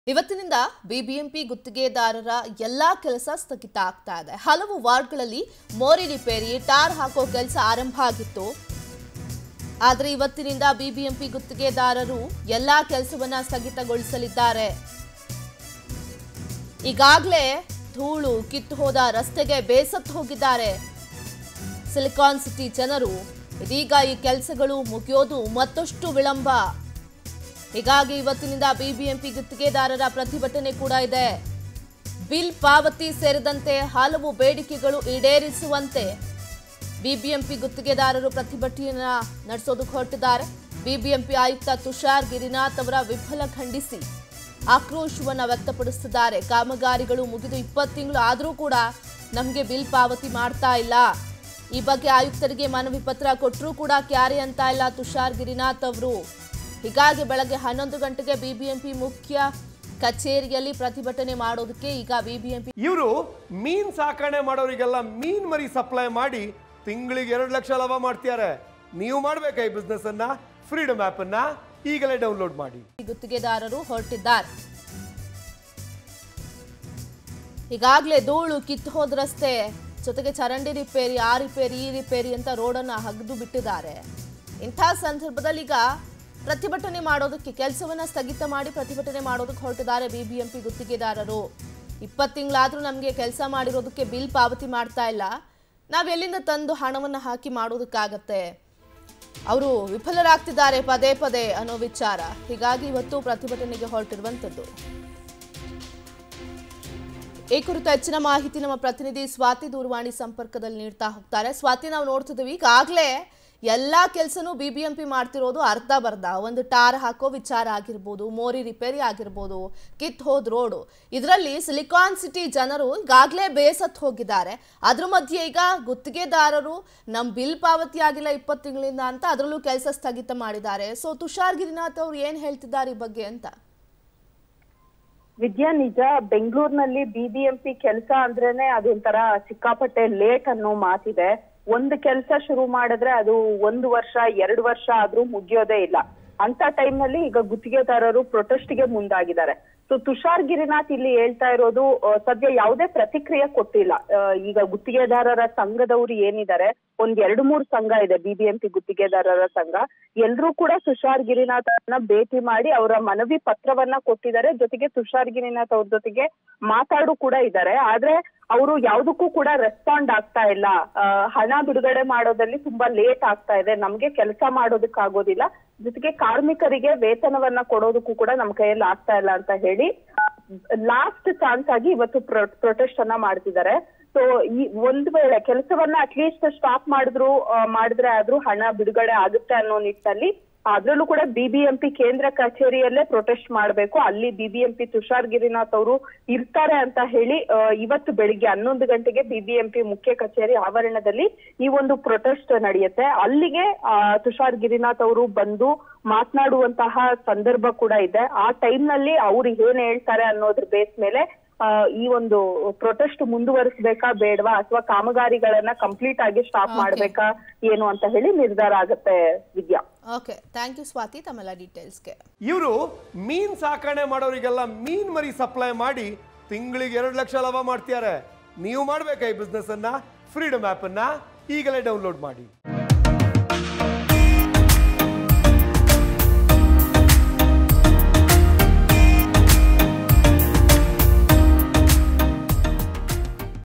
ಇವತ್ತಿನಿಂದ ಬಿಬಿಎಂಪಿ ಗುತ್ತಿಗೆದಾರರ ಎಲ್ಲಾ ಕೆಲಸ ಸ್ಥಗಿತ ಆಗ್ತಾ ಇದೆ. ಹಲವು ವಾರ್ಡ್ಗಳಲ್ಲಿ ಮೋರಿ ರಿಪೇರಿ, ಟಾರ್ ಹಾಕೋ ಕೆಲಸ ಆರಂಭ ಆಗಿತ್ತು. ಆದರೆ ಇವತ್ತಿನಿಂದ ಬಿಬಿಎಂಪಿ ಗುತ್ತಿಗೆದಾರರು ಎಲ್ಲಾ ಕೆಲಸವನ್ನ ಸ್ಥಗಿತಗೊಳಿಸಲಿದ್ದಾರೆ. ಈಗಾಗಲೇ ಧೂಳು ಕಿತ್ತು ಹೋದ ರಸ್ತೆಗೆ ಬೇಸತ್ತು ಹೋಗಿದ್ದಾರೆ ಸಿಲಿಕಾನ್ ಸಿಟಿ ಜನರು. ಇದೀಗ ಈ ಕೆಲಸಗಳು ಮುಗಿಯೋದು ಮತ್ತಷ್ಟು ವಿಳಂಬ. ಹೀಗಾಗಿ ಇವತ್ತಿನಿಂದ ಬಿಬಿಎಂಪಿ ಗುತ್ತಿಗೆದಾರರ ಪ್ರತಿಭಟನೆ ಕೂಡ ಇದೆ. ಬಿಲ್ ಪಾವತಿ ಸೇರಿದಂತೆ ಹಲವು ಬೇಡಿಕೆಗಳು ಈಡೇರಿಸುವಂತೆ ಬಿಬಿಎಂಪಿ ಗುತ್ತಿಗೆದಾರರು ಪ್ರತಿಭಟನೆಯನ್ನ ನಡೆಸೋದಕ್ಕೆ ಹೊರಟಿದ್ದಾರೆ. ಬಿಬಿಎಂಪಿ ಆಯುಕ್ತ ತುಷಾರ್ ಗಿರಿನಾಥ್ ಅವರ ವಿಫಲ ಖಂಡಿಸಿ ಆಕ್ರೋಶವನ್ನು ವ್ಯಕ್ತಪಡಿಸುತ್ತಿದ್ದಾರೆ. ಕಾಮಗಾರಿಗಳು ಮುಗಿದು 20 ತಿಂಗಳು ಆದರೂ ಕೂಡ ನಮಗೆ ಬಿಲ್ ಪಾವತಿ ಮಾಡ್ತಾ ಇಲ್ಲ. ಈ ಬಗ್ಗೆ ಆಯುಕ್ತರಿಗೆ ಮನವಿ ಪತ್ರ ಕೊಟ್ಟರೂ ಕೂಡ ಕ್ಯಾರೆ ಅಂತ ಇಲ್ಲ ತುಷಾರ್ ಗಿರಿನಾಥ್ ಅವರು. ಹೀಗಾಗಿ ಬೆಳಗ್ಗೆ 11 ಗಂಟೆಗೆ ಬಿಬಿಎಂಪಿ ಮುಖ್ಯ ಕಚೇರಿಯಲ್ಲಿ ಪ್ರತಿಭಟನೆ ಮಾಡೋದಕ್ಕೆ ಈಗ ಬಿಬಿಎಂಪಿ ಇವರು ಮೀನ್ ಸಾಕಣೆ ಮಾಡೋರಿಗೆಲ್ಲ ಮೀನ್ ಮರಿ ಸಪ್ಲೈ ಮಾಡಿ ತಿಂಗಳಿಗೆ 2 ಲಕ್ಷ ಲಾಭ ಮಾಡ್ತಿದ್ದಾರೆ. ನೀವು ಮಾಡಬೇಕಾ ಈ ಬಿಸ್ನೆಸ್ ಅನ್ನ? ಫ್ರೀಡಮ್ ಆಪ್ ಅನ್ನ ಈಗಲೇ ಡೌನ್ಲೋಡ್ ಮಾಡಿ. ಗುತ್ತಿಗೆದಾರರು ಹೊರಟಿದ್ದಾರೆ. ಈಗಾಗಲೇ ಧೂಳು ಕಿತ್ತು ಹೋದ ರಸ್ತೆ ಜೊತೆಗೆ ಚರಂಡಿ ರಿಪೇರಿ, ಆ ರಿಪೇರಿ, ಈ ರಿಪೇರಿ ಅಂತ ರೋಡನ್ನು ಹಗ್ದು ಬಿಟ್ಟಿದ್ದಾರೆ. ಇಂಥ ಸಂದರ್ಭದಲ್ಲಿ ಈಗ ಪ್ರತಿಭಟನೆ ಮಾಡೋದಕ್ಕೆ ಕೆಲಸವನ್ನ ಸ್ಥಗಿತ ಮಾಡಿ ಪ್ರತಿಭಟನೆ ಮಾಡೋದಕ್ಕೆ ಹೊರಟಿದ್ದಾರೆ ಬಿಬಿಎಂಪಿ ಗುತ್ತಿಗೆದಾರರು. 20 ತಿಂಗಳಾದ್ರೂ ನಮಗೆ ಕೆಲಸ ಮಾಡಿರೋದಕ್ಕೆ ಬಿಲ್ ಪಾವತಿ ಮಾಡ್ತಾ ಇಲ್ಲ. ನಾವು ಎಲ್ಲಿಂದ ತಂದು ಹಣವನ್ನು ಹಾಕಿ ಮಾಡೋದಕ್ಕಾಗತ್ತೆ? ಅವರು ವಿಫಲರಾಗ್ತಿದ್ದಾರೆ ಪದೇ ಪದೇ ಅನ್ನೋ ವಿಚಾರ. ಹೀಗಾಗಿ ಇವತ್ತು ಪ್ರತಿಭಟನೆಗೆ ಹೊರಟಿರುವಂಥದ್ದು. ಈ ಕುರಿತು ಹೆಚ್ಚಿನ ಮಾಹಿತಿ ನಮ್ಮ ಪ್ರತಿನಿಧಿ ಸ್ವಾತಿ ದೂರವಾಣಿ ಸಂಪರ್ಕದಲ್ಲಿ ನೀಡ್ತಾ ಹೋಗ್ತಾರೆ. ಸ್ವಾತಿ, ನಾವು ನೋಡ್ತಿದ್ದೀವಿ ಈಗಾಗಲೇ ಎಲ್ಲಾ ಕೆಲಸನೂ ಬಿಬಿಎಂಪಿ ಮಾಡ್ತಿರೋದು ಅರ್ಧ ಬರ್ಧ. ಒಂದು ಟಾರ್ ಹಾಕೋ ವಿಚಾರ ಆಗಿರ್ಬೋದು, ಮೋರಿ ರಿಪೇರಿ ಆಗಿರ್ಬೋದು, ಕಿತ್ ಹೋದ್ ರೋಡು. ಇದರಲ್ಲಿ ಸಿಲಿಕಾನ್ ಸಿಟಿ ಜನರು ಈಗಾಗಲೇ ಬೇಸತ್ತು ಹೋಗಿದ್ದಾರೆ. ಅದ್ರ ಮಧ್ಯೆ ಈಗ ಗುತ್ತಿಗೆದಾರರು ನಮ್ಮ ಬಿಲ್ ಪಾವತಿ ಆಗಿಲ್ಲ 20 ತಿಂಗಳಿಂದ ಅಂತ ಅದರಲ್ಲೂ ಕೆಲಸ ಸ್ಥಗಿತ ಮಾಡಿದ್ದಾರೆ. ಸೊ ತುಷಾರ್ ಗಿರಿನಾಥ್ ಅವರು ಏನ್ ಹೇಳ್ತಿದ್ದಾರೆ ಈ ಬಗ್ಗೆ ಅಂತ? ವಿದ್ಯಾ, ನಿಜ ಬೆಂಗಳೂರಿನಲ್ಲಿ ಬಿಬಿಎಂಪಿ ಕೆಲಸ ಅಂದ್ರೇನೆ ಅದೊಂಥರ ಸಿಕ್ಕಾಪಟ್ಟೆ ಲೇಟ್ ಅನ್ನೋ ಮಾತಿದೆ. ಒಂದು ಕೆಲಸ ಶುರು ಮಾಡಿದ್ರೆ ಅದು 1 ವರ್ಷ 2 ವರ್ಷ ಆದ್ರೂ ಮುಗಿಯೋದೇ ಇಲ್ಲ. ಅಂತ ಟೈಮ್ ನಲ್ಲಿ ಈಗ ಗುತ್ತಿಗೆದಾರರು ಪ್ರೊಟೆಸ್ಟ್ ಗೆ ಮುಂದಾಗಿದ್ದಾರೆ. ಸೊ ತುಷಾರ್ ಗಿರಿನಾಥ್ ಇಲ್ಲಿ ಹೇಳ್ತಾ ಇರೋದು, ಸದ್ಯ ಯಾವುದೇ ಪ್ರತಿಕ್ರಿಯೆ ಕೊಟ್ಟಿಲ್ಲ. ಈಗ ಗುತ್ತಿಗೆದಾರರ ಸಂಘದವರು ಏನಿದ್ದಾರೆ, 1-2-3 ಸಂಘ ಇದೆ ಬಿಬಿಎಂಪಿ ಗುತ್ತಿಗೆದಾರರ ಸಂಘ. ಎಲ್ರೂ ಕೂಡ ತುಷಾರ್ ಗಿರಿನಾಥ್ ಅವ್ರನ್ನ ಭೇಟಿ ಮಾಡಿ ಅವರ ಮನವಿ ಪತ್ರವನ್ನ ಕೊಟ್ಟಿದ್ದಾರೆ. ಜೊತೆಗೆ ತುಷಾರ್ ಗಿರಿನಾಥ್ ಅವ್ರ ಜೊತೆಗೆ ಮಾತಾಡು ಕೂಡ ಇದ್ದಾರೆ. ಆದ್ರೆ ಅವರು ಯಾವ್ದಕ್ಕೂ ಕೂಡ ರೆಸ್ಪಾಂಡ್ ಆಗ್ತಾ ಇಲ್ಲ. ಹಣ ಬಿಡುಗಡೆ ಮಾಡೋದಲ್ಲಿ ತುಂಬಾ ಲೇಟ್ ಆಗ್ತಾ ಇದೆ, ನಮ್ಗೆ ಕೆಲಸ ಮಾಡೋದಕ್ಕಾಗೋದಿಲ್ಲ, ಜೊತೆಗೆ ಕಾರ್ಮಿಕರಿಗೆ ವೇತನವನ್ನ ಕೊಡೋದಕ್ಕೂ ಕೂಡ ನಮ್ ಕೈಯಲ್ಲಿ ಆಗ್ತಾ ಇಲ್ಲ ಅಂತ ಹೇಳಿ ಲಾಸ್ಟ್ ಚಾನ್ಸ್ ಆಗಿ ಇವತ್ತು ಪ್ರೊಟೆಸ್ಟ್ ಅನ್ನ ಮಾಡ್ತಿದ್ದಾರೆ. ಸೊ ಈ ಒಂದ್ ವೇಳೆ ಕೆಲಸವನ್ನ ಅಟ್ಲೀಸ್ಟ್ ಸ್ಟಾಪ್ ಮಾಡಿದ್ರೆ ಆದ್ರೂ ಹಣ ಬಿಡುಗಡೆ ಆಗುತ್ತೆ ಅನ್ನೋ ನಿಟ್ಟಿನಲ್ಲಿ ಅದ್ರಲ್ಲೂ ಕೂಡ ಬಿಬಿಎಂಪಿ ಕೇಂದ್ರ ಕಚೇರಿಯಲ್ಲೇ ಪ್ರೊಟೆಸ್ಟ್ ಮಾಡ್ಬೇಕು, ಅಲ್ಲಿ ಬಿಬಿಎಂಪಿ ತುಷಾರ್ ಗಿರಿನಾಥ್ ಅವರು ಇರ್ತಾರೆ ಅಂತ ಹೇಳಿ ಇವತ್ತು ಬೆಳಿಗ್ಗೆ 11 ಗಂಟೆಗೆ ಬಿಬಿಎಂಪಿ ಮುಖ್ಯ ಕಚೇರಿ ಆವರಣದಲ್ಲಿ ಈ ಒಂದು ಪ್ರೊಟೆಸ್ಟ್ ನಡೆಯುತ್ತೆ. ಅಲ್ಲಿಗೆ ತುಷಾರ್ ಗಿರಿನಾಥ್ ಅವರು ಬಂದು ಮಾತನಾಡುವಂತಹ ಸಂದರ್ಭ ಕೂಡ ಇದೆ. ಆ ಟೈಮ್ ನಲ್ಲಿ ಅವ್ರು ಏನ್ ಹೇಳ್ತಾರೆ ಅನ್ನೋದ್ರ ಬೇಸ್ ಮೇಲೆ ಈ ಒಂದು ಪ್ರೊಟೆಸ್ಟ್ ಮುಂದುವರಿಸಬೇಕಾ ಬೇಡವಾ, ಅಥವಾ ಕಾಮಗಾರಿಗಳನ್ನ ಕಂಪ್ಲೀಟ್ ಆಗಿ ಸ್ಟಾಪ್ ಮಾಡ್ಬೇಕಾ ಏನು ಅಂತ ಹೇಳಿ ನಿರ್ಧಾರ ಆಗುತ್ತೆ. Vidya, okay, thank you Swati ತಮ್ಮೆಲ್ಲ ಡೀಟೇಲ್ಸ್ಗೆ. ಇವರು ಮೀನ್ ಸಾಕಣೆ ಮಾಡೋರಿಗೆಲ್ಲ ಮೀನ್ ಮರಿ ಸಪ್ಲೈ ಮಾಡಿ ತಿಂಗಳಿಗೆ 2 ಲಕ್ಷ ಲಾಭ ಮಾಡ್ತಿದ್ದಾರೆ. ನೀವು ಮಾಡಬೇಕಾ ಈ ಬಿಸ್ನೆಸ್ ಅನ್ನ? ಫ್ರೀಡಮ್ ಆಪ್ ಅನ್ನ ಈಗಲೇ ಡೌನ್ಲೋಡ್ ಮಾಡಿ.